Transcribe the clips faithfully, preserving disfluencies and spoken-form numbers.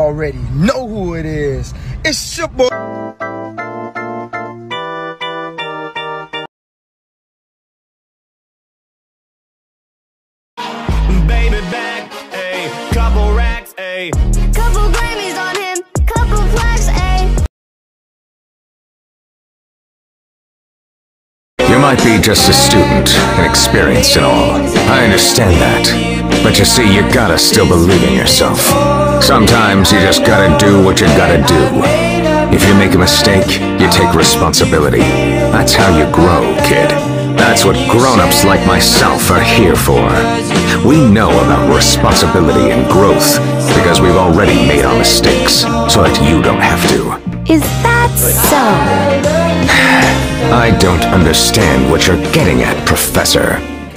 Already know who it is. It's your boy. Baby back, ayy, couple racks, ayy, couple Grammys on him, couple plaques, ayy. You might be just a student, inexperienced and all. I understand that. But you see, you gotta still believe in yourself. Sometimes you just gotta do what you gotta do. If you make a mistake, you take responsibility. That's how you grow, kid. That's what grown-ups like myself are here for. We know about responsibility and growth because we've already made our mistakes, so that you don't have to. Is that so? I don't understand what you're getting at, Professor.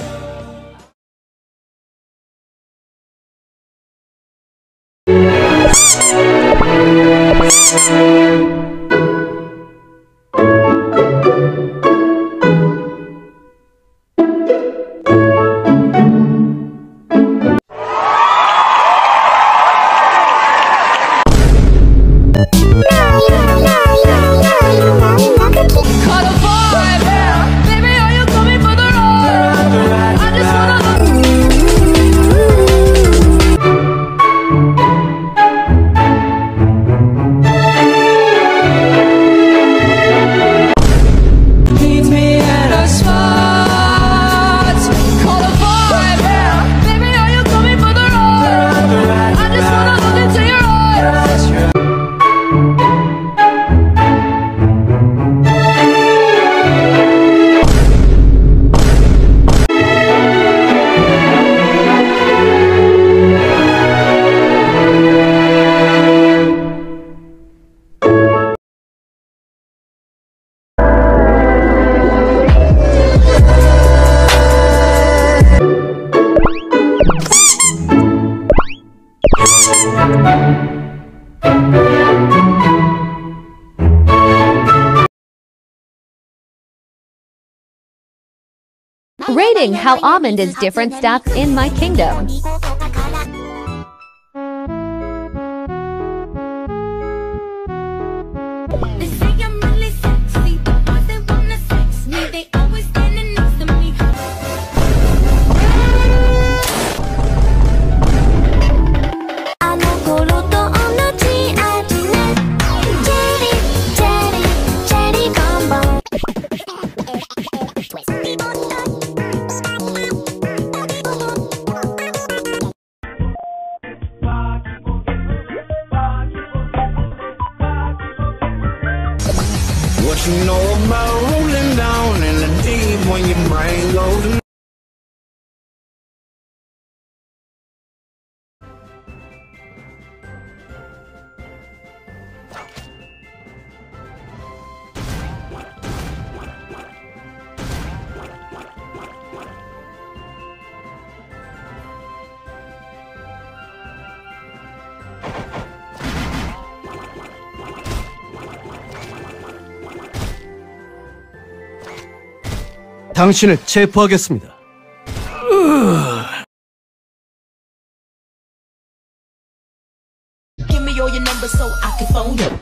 Rating how almond is different stuff in my kingdom. They say I'm really sexy, but they wanna sex me. They always standing next to me. what you know about rolling down in the deep when your brain goes. 당신을 체포하겠습니다. Give me all your numbers so I can phone you.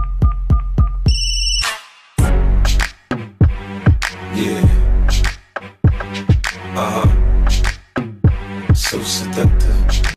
Yeah. Uh-huh. So seductive.